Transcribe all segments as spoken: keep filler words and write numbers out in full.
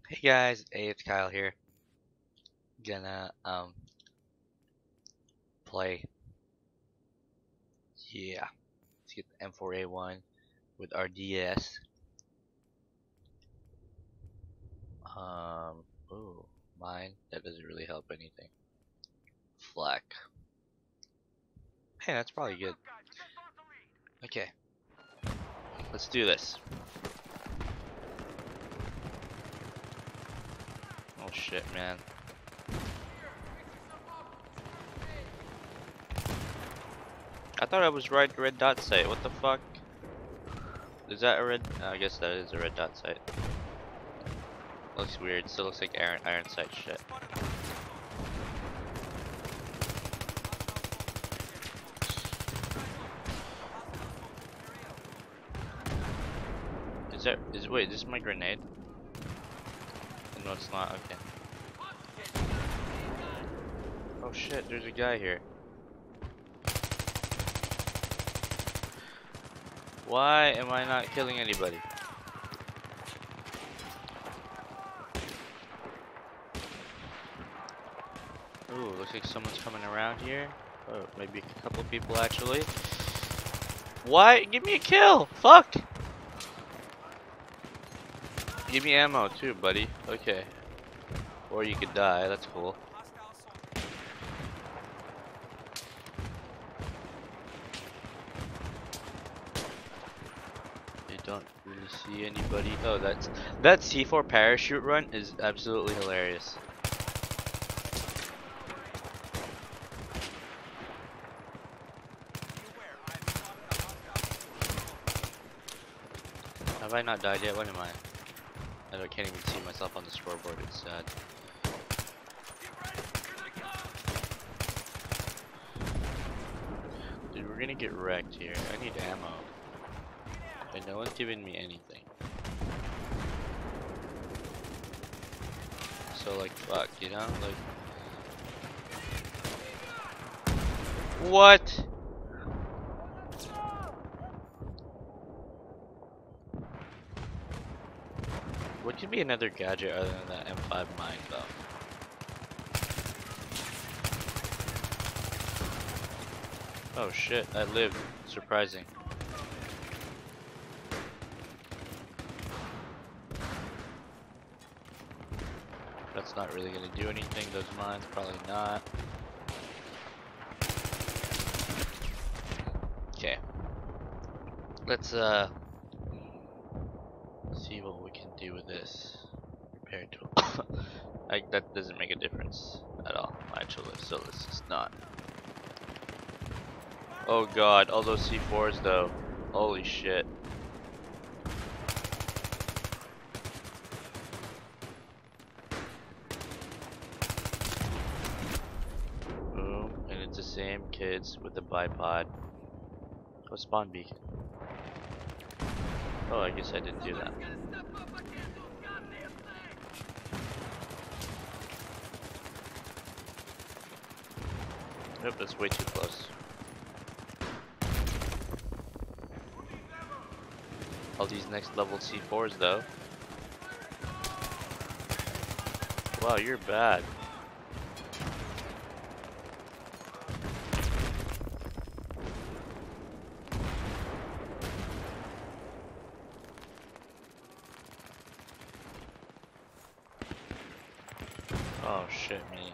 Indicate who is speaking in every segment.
Speaker 1: Hey guys, hey, it's Kyle here. Gonna um play. Yeah, let's get the M four A one with our D S. Um, ooh, mine. That doesn't really help anything. Flak. Hey, that's probably good. Okay, let's do this. Oh shit, man. I thought I was right red dot site. What the fuck? Is that a red? Uh, I guess that is a red dot site. Looks weird. Still looks like iron iron site shit. Is that is wait? Is this my grenade? No, it's not. Okay. Oh shit, there's a guy here. Why am I not killing anybody? Ooh, looks like someone's coming around here. Oh, maybe a couple people actually. Why? Give me a kill! Fuck! Give me ammo too, buddy. Okay. Or you could die, that's cool. You don't really see anybody. Oh, that's that C four parachute run is absolutely hilarious. Have I not died yet? What am I? I don't- can't even see myself on the scoreboard, it's sad. Dude, we're gonna get wrecked here. I need ammo. And no one's giving me anything. So like, fuck, you know? Like... What? What could be another gadget other than that M five mine, though? Oh shit, I lived. Surprising. That's not really gonna do anything, those mines, probably not. Okay. Let's, uh... see what we can do with this. Repair tool. I, that doesn't make a difference at all, actually, so let's just not. Oh god, all those C fours though. Holy shit. Boom, and it's the same kids with the bipod. Oh, spawn beacon. Oh, I guess I didn't do that. Nope, that's way too close. All these next level C fours though. Wow, you're bad. Oh shit, me.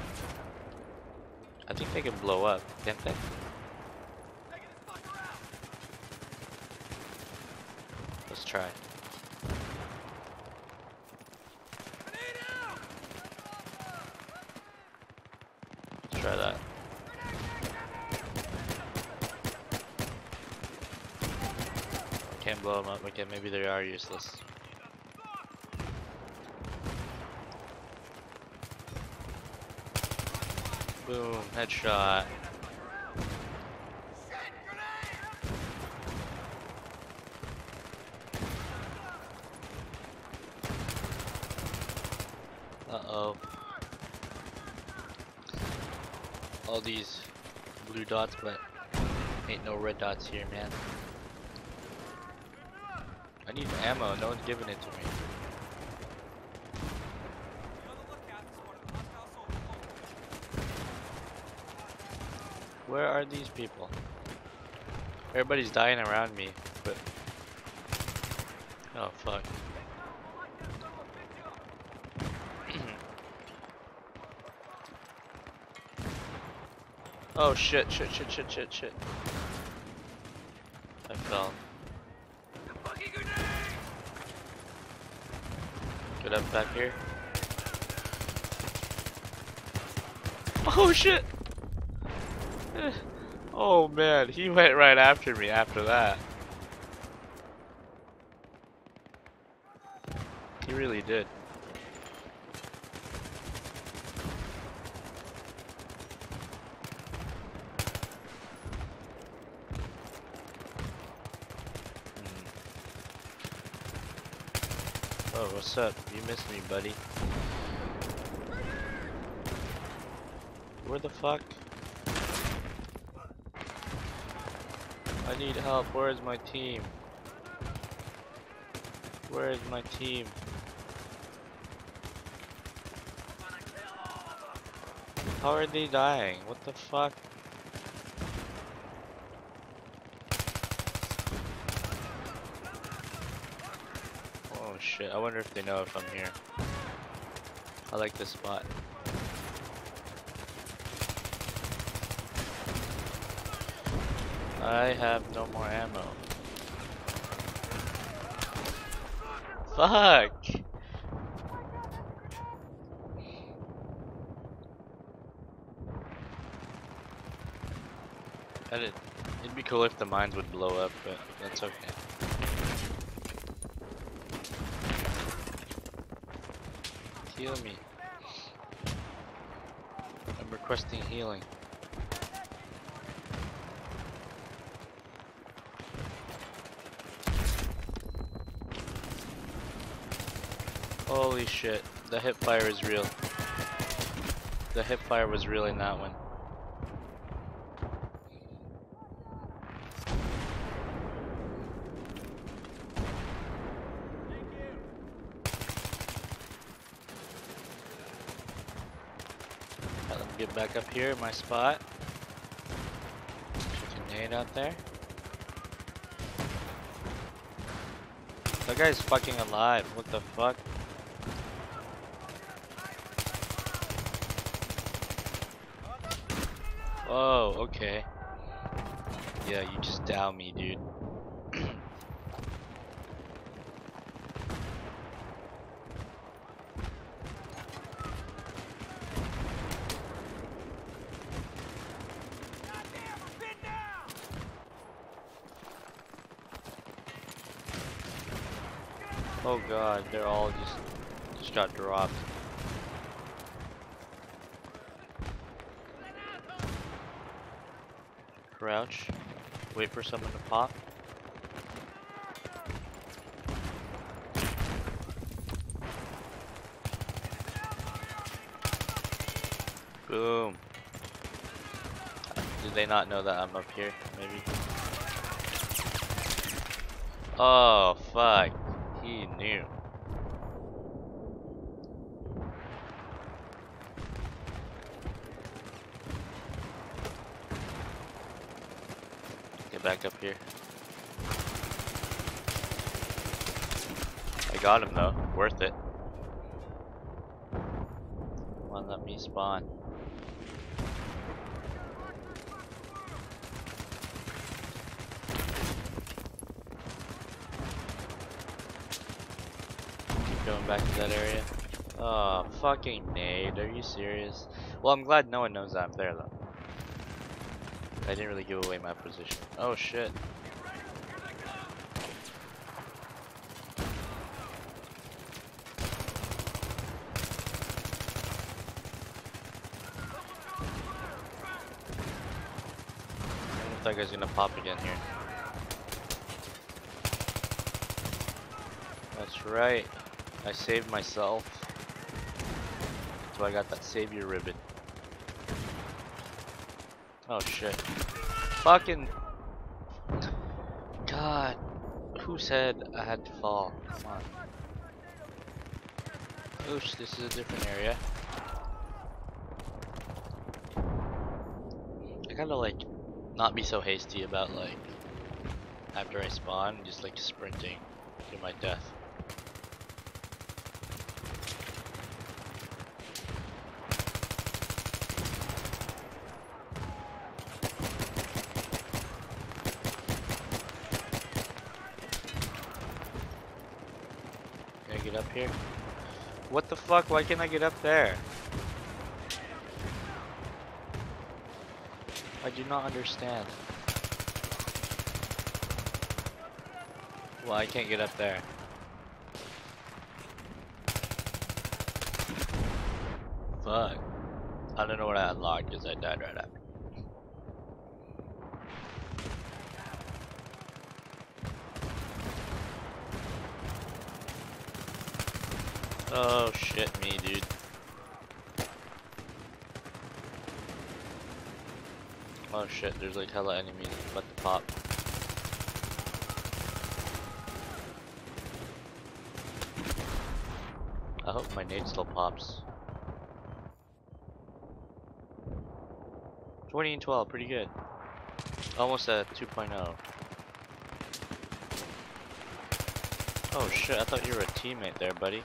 Speaker 1: I think they can blow up, can't they? Let's try. Let's try that. Can't blow them up. Okay, maybe they are useless. Boom, headshot. Uh-oh. All these blue dots, but ain't no red dots here, man. I need ammo, no one's giving it to me. Where are these people? Everybody's dying around me, but oh fuck. Oh shit, shit, shit, shit, shit, shit. I fell. Get up back here. Oh shit! Oh man, he went right after me after that. He really did. Oh, what's up? You missed me, buddy. Where the fuck? I need help. Where is my team? Where is my team? How are they dying? What the fuck? Oh shit, I wonder if they know if I'm here. I like this spot. I have no more ammo. Fuck! I did. It'd be cool if the mines would blow up, but that's okay. Heal me. I'm requesting healing. Holy shit, the hip fire is real. The hip fire was real in that one. Right, let me get back up here in my spot. Check a nade out there. That guy's fucking alive, what the fuck? Oh, okay. Yeah, you just down me, dude. Oh god, they're all just just got dropped. Crouch. Wait for someone to pop. Boom. Did they not know that I'm up here? Maybe. Oh fuck. He knew. Get back up here. I got him though. Worth it. Come on, let me spawn. Going back to that area. Oh, fucking nade. Are you serious? Well, I'm glad no one knows that I'm there, though. I didn't really give away my position. Oh, shit. I don't know if that guy's gonna pop again here. That's right. I saved myself. So I got that savior ribbon. Oh shit. Fucking God. Who said I had to fall? Come on. Oosh, this is a different area. I gotta like not be so hasty about like after I spawn, just like sprinting to my death. Can I get up here? What the fuck? Why can't I get up there? I do not understand. Well, I can't get up there. Fuck. I don't know what I unlocked because I died right after. Oh shit me, dude. Oh shit, there's like hella enemies about to pop. I hope my nade still pops. twenty and twelve, pretty good. Almost at two point oh. Oh shit, I thought you were a teammate there, buddy.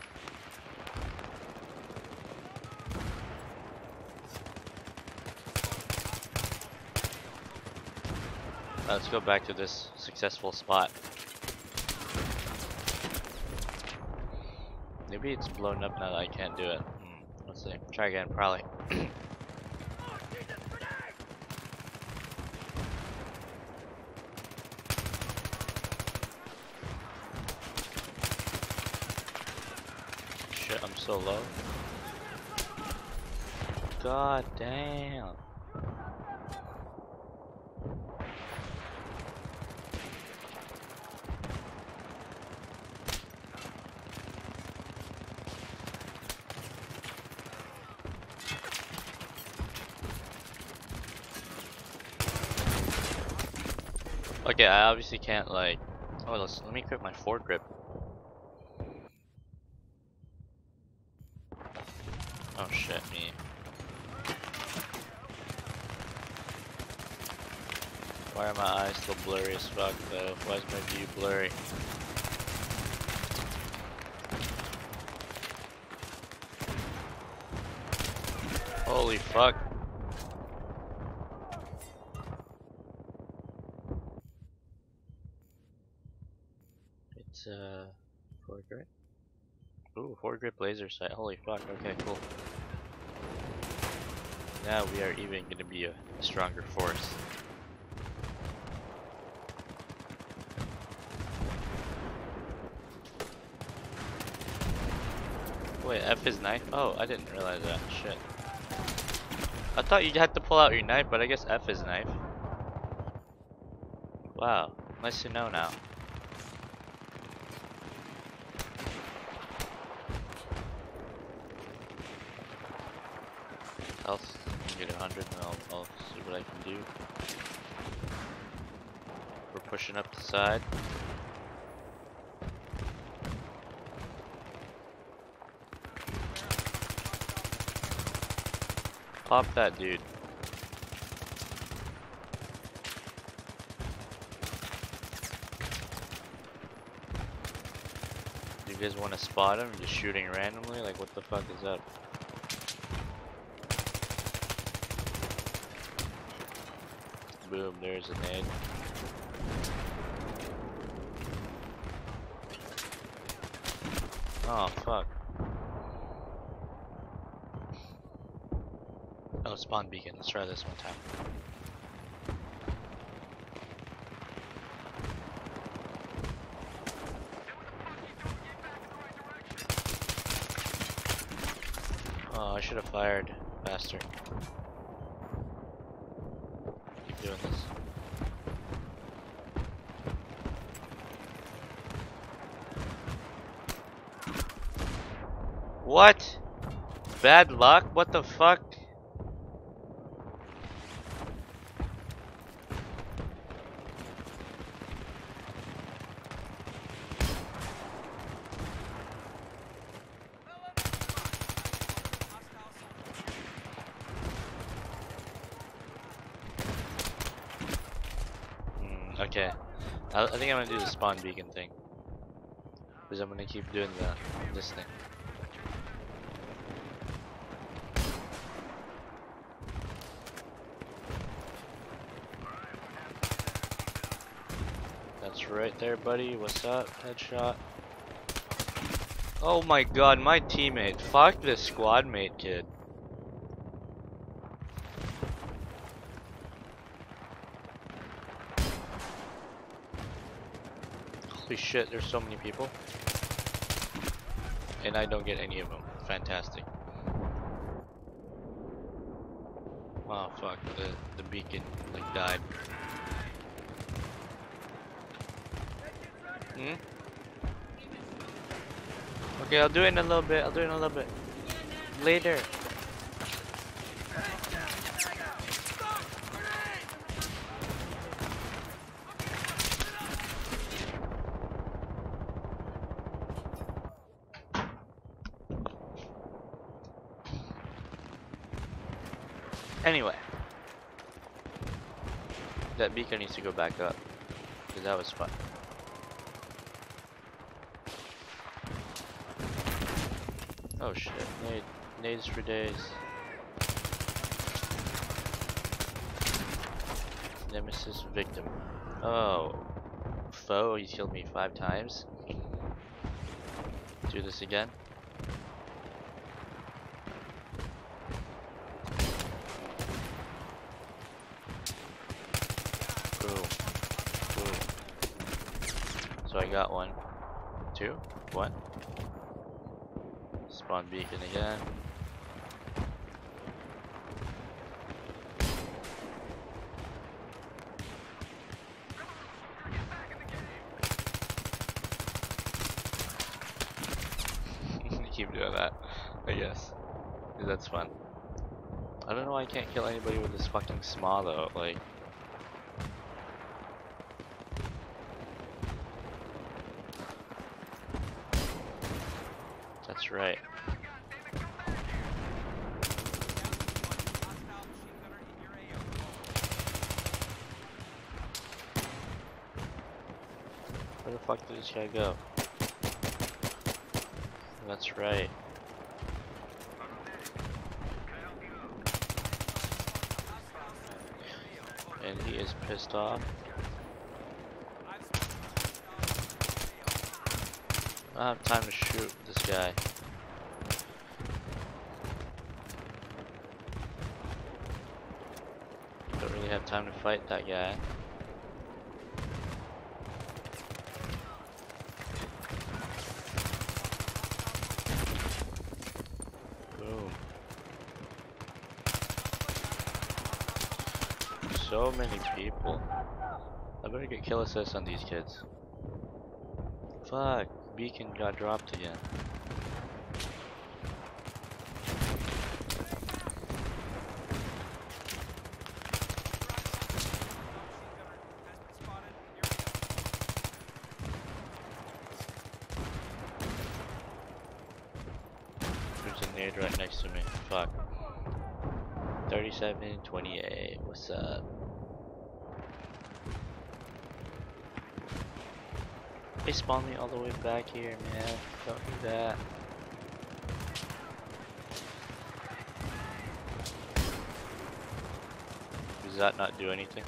Speaker 1: Let's go back to this successful spot. Maybe it's blown up now that I can't do it. Hmm. Let's see. Try again, probably. Shit, I'm so low. God damn. Okay, I obviously can't like. Oh, let's let me equip my foregrip. Oh shit, me. Why are my eyes still blurry as fuck though? Why is my view blurry? Holy fuck. It's uh foregrip. Ooh, foregrip laser sight. Holy fuck. Okay, cool. Now we are even gonna be a stronger force. Wait, F is knife? Oh, I didn't realize that. Shit. I thought you had to pull out your knife, but I guess F is knife. Wow, nice to know now. Health, get a hundred and I'll, I'll see what I can do. We're pushing up the side. Pop that dude. Do you guys want to spot him? Just shooting randomly? Like, what the fuck is up? Boom, there's a nade. Oh, fuck. Oh, spawn beacon. Let's try this one time. Oh, I should have fired faster. Keep doing this. What? Bad luck? What the fuck? Okay. I, I think I'm gonna do the spawn beacon thing. Because I'm gonna keep doing the this thing. That's right there, buddy. What's up? Headshot. Oh my god, my teammate. Fuck this squad mate kid. Holy shit, there's so many people. And I don't get any of them. Fantastic. Oh fuck, the, the beacon like died. Hmm? Okay, I'll do it in a little bit. I'll do it in a little bit. Later. Anyway. That beacon needs to go back up. Because that was fun. Oh shit, nade, nades for days. Nemesis victim. Oh. Foe, he's killed me five times. Do this again. Boom. Boom. So I got one. Two. One. Spawn beacon again. Keep doing that, I guess. 'Cause that's fun. I don't know why I can't kill anybody with this fucking S M A though, like. That's right. Where the fuck did this guy go? That's right. And he is pissed off. I don't have time to shoot this guy. Don't really have time to fight that guy. Boom. So many people. I better get kill assist on these kids. Fuck, beacon got dropped again. There's a nade right next to me. Fuck. thirty-seven twenty-eight. What's up? They spawned me all the way back here, man. Don't do that. Does that not do anything?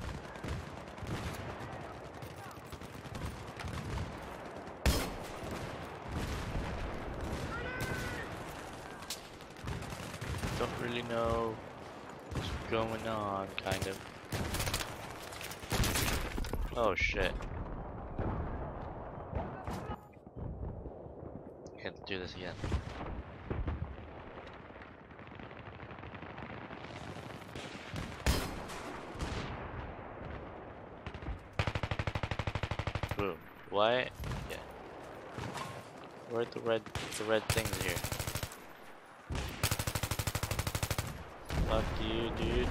Speaker 1: Don't really know what's going on, kind of. Oh shit. Can't do this again. Boom. Why? Yeah. Where are the red, the red things here? Fuck you, dude.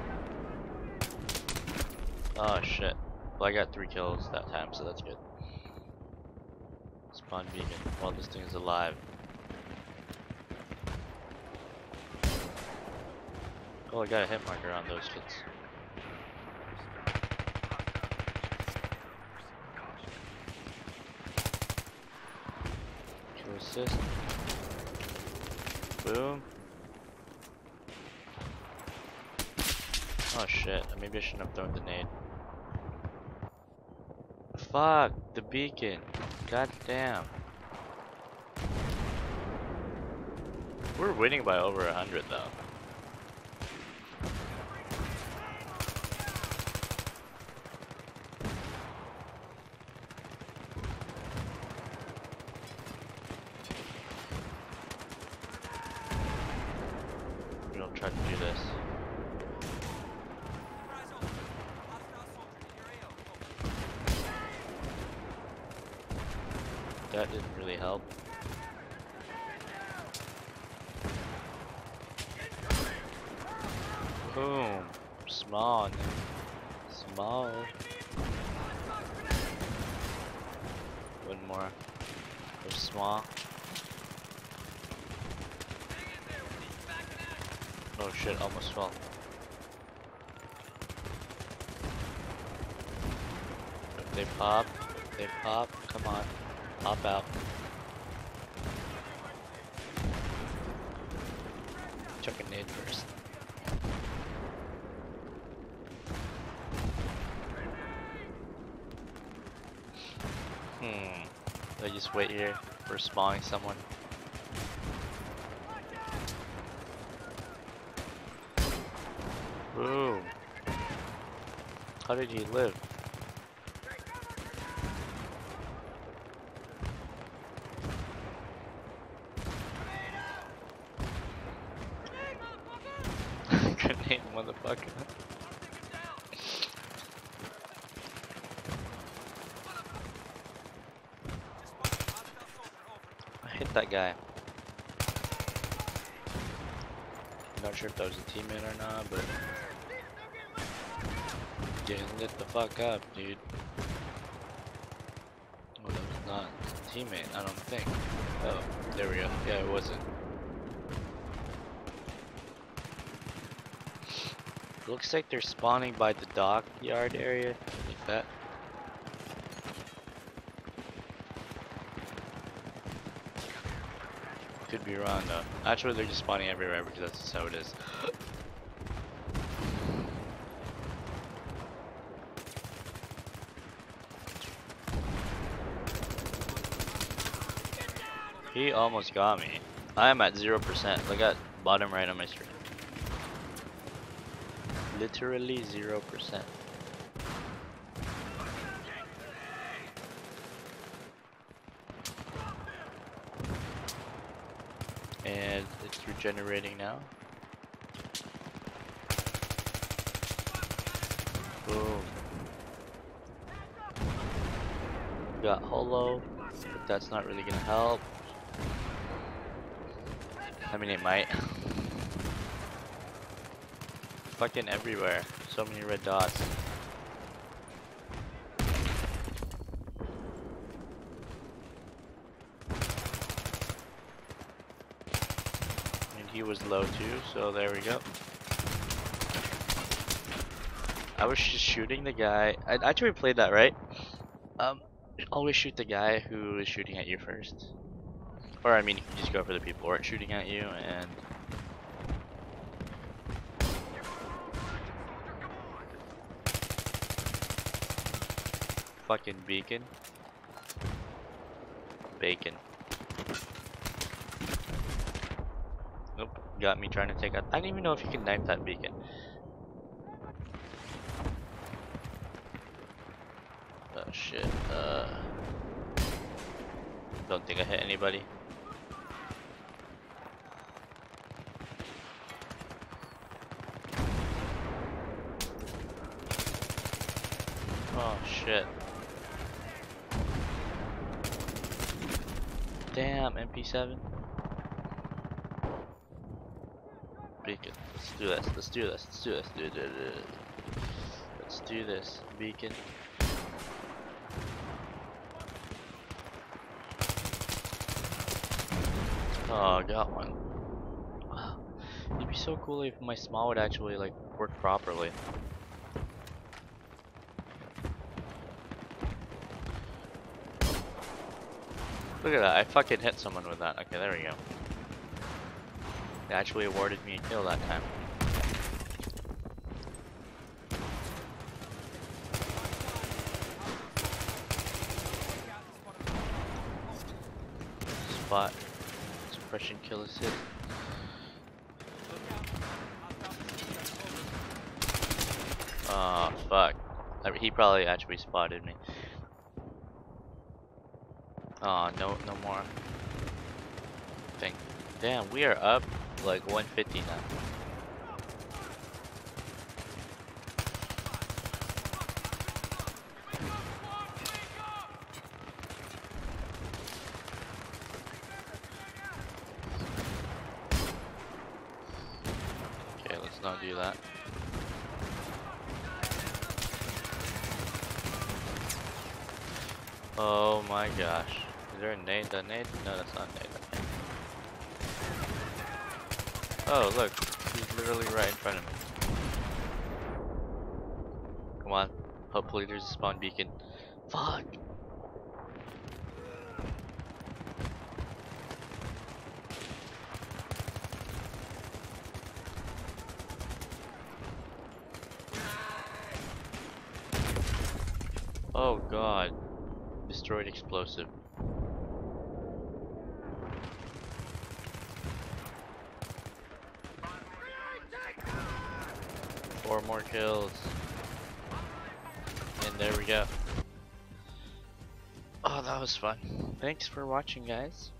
Speaker 1: Oh shit. Well, I got three kills that time, so that's good. Spawn beacon while this thing is alive. Oh, I got a hit marker on those kids. assist. Boom. Oh shit, maybe I shouldn't have thrown the nade. Fuck, the beacon. God damn. We're winning by over a hundred though. We'll try to do this. That didn't really help. Boom. Small. Nigga. Small. One more. There's small. Oh shit, almost fell. If they pop, if they pop, come on. Pop out. Chuck a nade first. Hmm. I just wait here for spawning someone. Boom. How did he live? Grenade, motherfucker. I hit that guy. Not sure if that was a teammate or not, but getting lit the fuck up, dude. Oh, that was not a teammate, I don't think. Oh, there we go. Yeah, it wasn't. Looks like they're spawning by the dockyard area, like that. Could be wrong though. Actually, they're just spawning everywhere because that's just how it is. He almost got me. I am at zero percent. Look at bottom right on my screen. Literally zero percent. And it's regenerating now. Boom. Got holo, but that's not really gonna help. I mean, it might. Fucking everywhere. So many red dots. And he was low too, so there we go. I was just shooting the guy. I actually played that right. Um, always shoot the guy who is shooting at you first. Or I mean, you can just go for the people who aren't shooting at you and. Fucking beacon. Bacon. Nope, got me trying to take out. I don't even know if you can knife that beacon. Oh shit. Uh, don't think I hit anybody. Oh shit. Damn, M P seven. Beacon. Let's do this. Let's do this. Let's do this. Do, do, do, do. Let's do this. Beacon. Oh, got one. It'd be so cool if my small would actually like work properly. Look at that, I fucking hit someone with that. Okay, there we go. They actually awarded me a kill that time. Spot. Suppression kill assist. Oh, fuck. I mean, he probably actually spotted me. Oh, no, no more. Thing. Damn, we are up like one fifty now. Okay, let's not do that. Oh my gosh. Is there a nade? A nade? No, that's not a nade. Okay. Oh, look. He's literally right in front of me. Come on. Hopefully there's a spawn beacon. Fuck! Oh god. Destroyed explosive. Four more kills. And there we go. Oh, that was fun. Thanks for watching, guys.